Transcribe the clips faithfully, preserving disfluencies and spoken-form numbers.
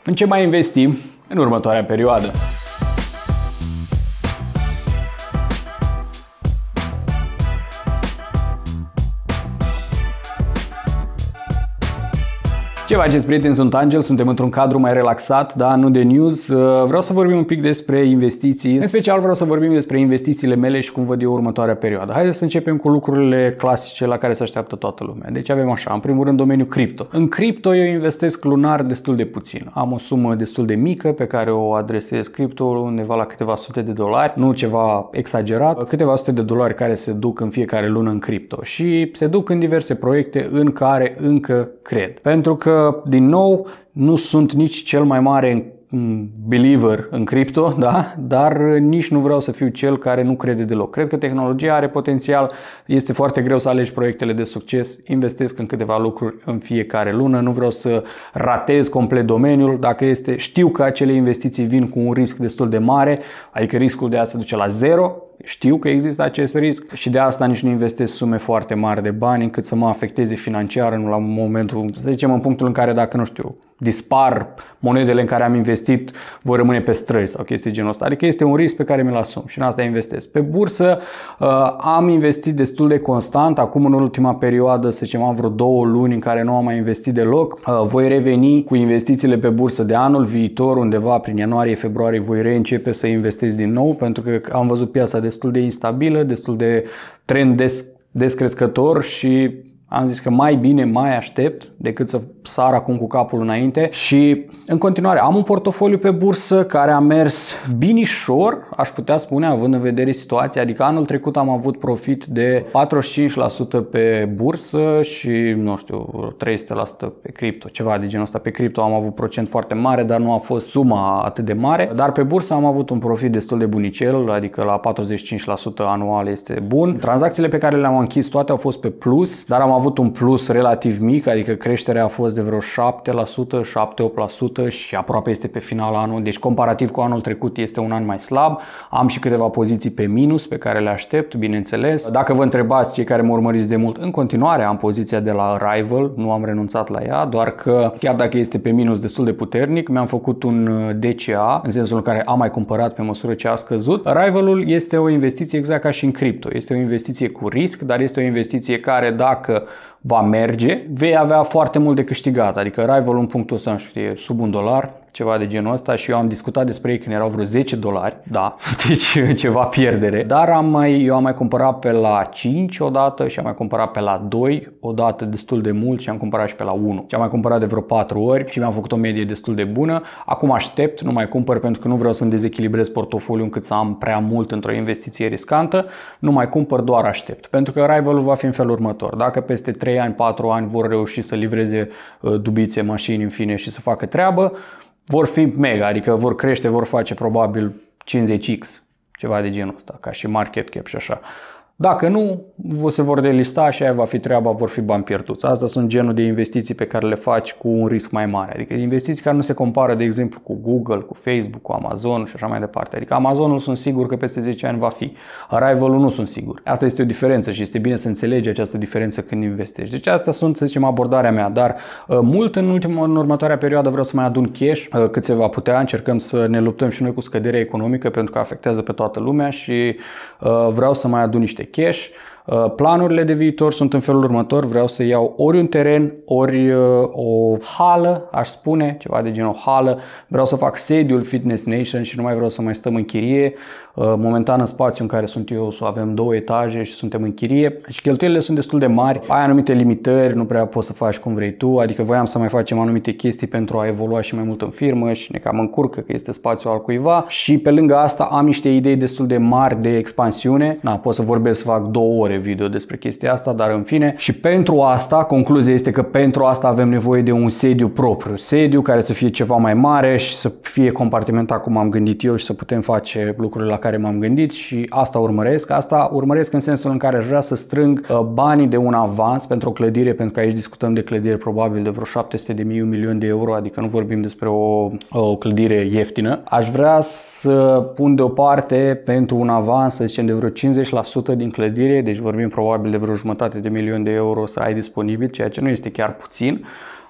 În ce mai investim în următoarea perioadă? Ce faceți, prieteni? Sunt Angel, suntem într-un cadru mai relaxat, da, nu de news. Vreau să vorbim un pic despre investiții. În special vreau să vorbim despre investițiile mele și cum văd eu următoarea perioadă. Haideți să începem cu lucrurile clasice la care se așteaptă toată lumea. Deci avem așa, în primul rând domeniul cripto. În cripto eu investesc lunar destul de puțin. Am o sumă destul de mică pe care o adresez cripto undeva la câteva sute de dolari, nu ceva exagerat, câteva sute de dolari care se duc în fiecare lună în cripto și se duc în diverse proiecte în care încă cred. Pentru că din nou, nu sunt nici cel mai mare believer în cripto, da? Dar nici nu vreau să fiu cel care nu crede deloc. Cred că tehnologia are potențial, este foarte greu să alegi proiectele de succes, investesc în câteva lucruri în fiecare lună, nu vreau să ratez complet domeniul, dacă este, știu că acele investiții vin cu un risc destul de mare, adică riscul de a se duce la zero, știu că există acest risc și de asta nici nu investesc sume foarte mari de bani încât să mă afecteze financiar în la momentul, să zicem, în punctul în care, dacă nu știu, dispar monedele în care am investit, vor rămâne pe străzi sau chestii genul ăsta. Adică este un risc pe care mi-l asum și în asta investesc. Pe bursă uh, am investit destul de constant. Acum, în ultima perioadă, să zicem, am vreo două luni în care nu am mai investit deloc. Uh, voi reveni cu investițiile pe bursă de anul viitor, undeva prin ianuarie-februarie voi reîncepe să investesc din nou, pentru că am văzut piața destul de instabilă, destul de trend des- descrescător și am zis că mai bine mai aștept decât să sar acum cu capul înainte și în continuare am un portofoliu pe bursă care a mers binișor, aș putea spune, având în vedere situația, adică anul trecut am avut profit de patruzeci și cinci la sută pe bursă și, nu știu, trei sute la sută pe cripto, ceva de genul ăsta. Pe cripto am avut procent foarte mare, dar nu a fost suma atât de mare, dar pe bursă am avut un profit destul de bunicel, adică la patruzeci și cinci la sută anual este bun. Tranzacțiile pe care le-am închis toate au fost pe plus, dar am avut un plus relativ mic, adică creșterea a fost de vreo șapte la sută, șapte opt la sută și aproape este pe final anul, deci comparativ cu anul trecut este un an mai slab. Am și câteva poziții pe minus pe care le aștept, bineînțeles. Dacă vă întrebați, cei care mă urmăriți de mult, în continuare am poziția de la Rival, nu am renunțat la ea, doar că chiar dacă este pe minus destul de puternic, mi-am făcut un D C A, în sensul în care am mai cumpărat pe măsură ce a scăzut. Rivalul este o investiție exact ca și în cripto, este o investiție cu risc, dar este o investiție care, dacă va merge, vei avea foarte mult de câștigat. Adică Rival în punctul ăsta, nu știu, e sub un dolar, ceva de genul ăsta și eu am discutat despre ei când erau vreo zece dolari, da, deci ceva pierdere. Dar am mai, eu am mai cumpărat pe la cinci odată și am mai cumpărat pe la doi odată destul de mult și am cumpărat și pe la unu. Și am mai cumpărat de vreo patru ori și mi-am făcut o medie destul de bună. Acum aștept, nu mai cumpăr pentru că nu vreau să-mi dezechilibrez portofoliul încât să am prea mult într-o investiție riscantă. Nu mai cumpăr, doar aștept. Pentru că Rivalul va fi în felul următor. Dacă peste trei ani, patru ani vor reuși să livreze dubițe, mașini, în fine, și să facă treabă, vor fi mega, adică vor crește, vor face probabil cincizeci x, ceva de genul ăsta, ca și market cap și așa. Dacă nu, se vor delista și aia va fi treaba, vor fi bani pierduți. Asta sunt genul de investiții pe care le faci cu un risc mai mare. Adică investiții care nu se compară, de exemplu, cu Google, cu Facebook, cu Amazon și așa mai departe. Adică Amazonul sunt sigur că peste zece ani va fi. Rivalul nu sunt sigur. Asta este o diferență și este bine să înțelegi această diferență când investești. Deci astea sunt, să zicem, abordarea mea. Dar mult în, ultima, în următoarea perioadă vreau să mai adun cash cât se va putea. Încercăm să ne luptăm și noi cu scăderea economică pentru că afectează pe toată lumea și vreau să mai adun niște cash. Planurile de viitor sunt în felul următor. Vreau să iau ori un teren, ori o hală, aș spune, ceva de genul hală. Vreau să fac sediul Fitness Nation și nu mai vreau să mai stăm în chirie. Momentan în spațiul în care sunt eu să avem două etaje și suntem în chirie. Și cheltuielile sunt destul de mari. Ai anumite limitări, nu prea poți să faci cum vrei tu. Adică voiam să mai facem anumite chestii pentru a evolua și mai mult în firmă și ne cam încurcă că este spațiul al cuiva. Și pe lângă asta am niște idei destul de mari de expansiune. Na, pot să vorbesc, să fac două ore video despre chestia asta, dar în fine. Și pentru asta, concluzia este că pentru asta avem nevoie de un sediu propriu. Sediu care să fie ceva mai mare și să fie compartimentat cum am gândit eu și să putem face lucrurile la care m-am gândit și asta urmăresc. Asta urmăresc în sensul în care aș vrea să strâng banii de un avans pentru o clădire, pentru că aici discutăm de clădire probabil de vreo șapte sute de mii, un milion de euro, adică nu vorbim despre o, o clădire ieftină. Aș vrea să pun deoparte pentru un avans, să zicem, de vreo cincizeci la sută din clădire, deci vorbim probabil de vreo jumătate de milion de euro să ai disponibil, ceea ce nu este chiar puțin.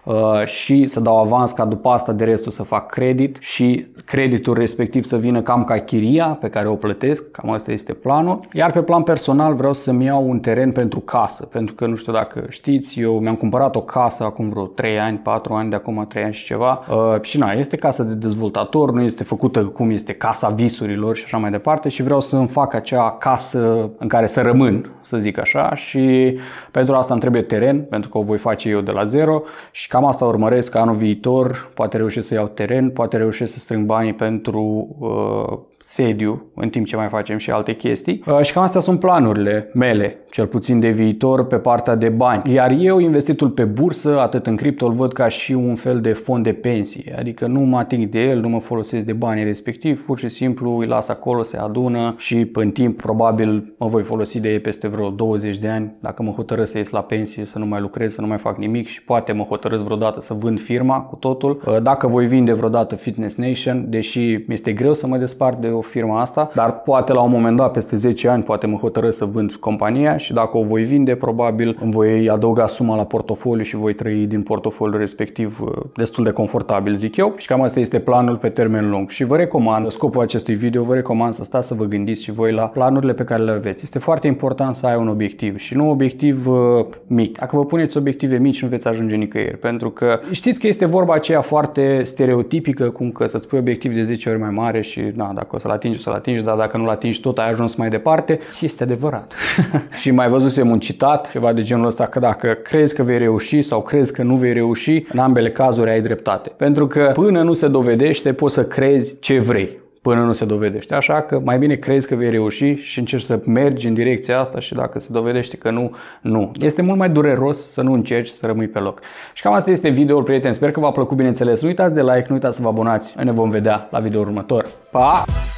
uh, și să dau avans ca după asta de restul să fac credit și creditul respectiv să vină cam ca chiria pe care o plătesc, cam asta este planul. Iar pe plan personal vreau să-mi iau un teren pentru casă, pentru că nu știu dacă știți, eu mi-am cumpărat o casă acum vreo trei ani, patru ani, de acum trei ani și ceva uh, și na, este casă de dezvoltator, nu este făcută cum este casa visurilor și așa mai departe și vreau să-mi fac acea casă în care să rămân, să zic așa, și pentru asta îmi trebuie teren, pentru că o voi face eu de la zero și cam asta urmăresc, că anul viitor poate reușesc să iau teren, poate reușesc să strâng banii pentru uh, sediu, în timp ce mai facem și alte chestii. Uh, și cam astea sunt planurile mele, cel puțin de viitor, pe partea de bani. Iar eu, investitul pe bursă, atât în cripto, îl văd ca și un fel de fond de pensie. Adică nu mă ating de el, nu mă folosesc de banii respectiv, pur și simplu îi las acolo, se adună și în timp probabil mă voi folosi de ei peste vreo douăzeci de ani, dacă mă hotărăsc să ies la pensie, să nu mai lucrez, să nu mai fac nimic și poate mă hotărăsc vreodată să vând firma cu totul. Uh, dacă voi vinde vreodată Fitness Nation, deși mi-este greu să mă despart de o firmă asta, dar poate la un moment dat, peste zece ani, poate mă hotărăsc să vând compania și dacă o voi vinde, probabil îmi voi adăuga suma la portofoliu și voi trăi din portofoliul respectiv destul de confortabil, zic eu. Și cam asta este planul pe termen lung. Și vă recomand, scopul acestui video, vă recomand să stați să vă gândiți și voi la planurile pe care le aveți. Este foarte important să ai un obiectiv și nu un obiectiv uh, mic. Dacă vă puneți obiective mici, nu veți ajunge nicăieri, pentru că știți că este vorba aceea foarte stereotipică, cum că să-ți pui obiectiv de zece ori mai mare și na, dacă o să-l atingi, o să-l atingi, dar dacă nu-l atingi, tot ai ajuns mai departe. Este adevărat. Și mai văzusem un citat, ceva de genul ăsta, că dacă crezi că vei reuși sau crezi că nu vei reuși, în ambele cazuri ai dreptate. Pentru că până nu se dovedește, poți să crezi ce vrei. Până nu se dovedește. Așa că mai bine crezi că vei reuși și încerci să mergi în direcția asta și dacă se dovedește că nu, nu. Este mult mai dureros să nu încerci, să rămâi pe loc. Și cam asta este videoul, prieteni. Sper că v-a plăcut, bineînțeles. Nu uitați de like, nu uitați să vă abonați. Noi ne vom vedea la videoul următor. Pa!